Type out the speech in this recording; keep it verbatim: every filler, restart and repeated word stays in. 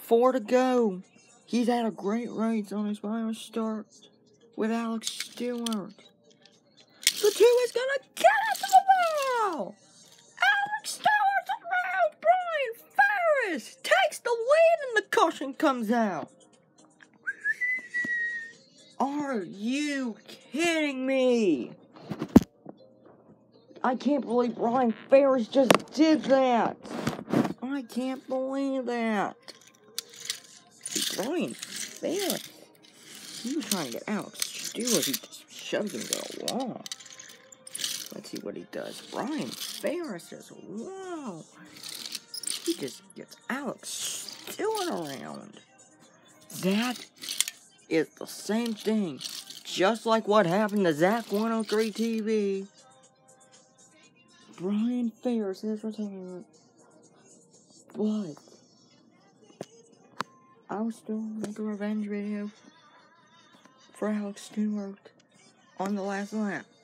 Four to go. He's had a great race on his final start with Alex Stewart. The two is gonna get it to the wall. Alex Stewart's around. Brian Ferris takes the lead and the caution comes out. Are you kidding me? I can't believe Brian Ferris just did that. I can't believe that. Brian Ferris. He was trying to get Alex Stewart. He just shoves him to the wall. Let's see what he does. Brian Ferris says, wow. He just gets Alex Stewart around. That is the same thing. Just like what happened to Zach one oh three T V. Brian Ferris is retired. But I will still make a revenge video for Alex Stewart on the last lap.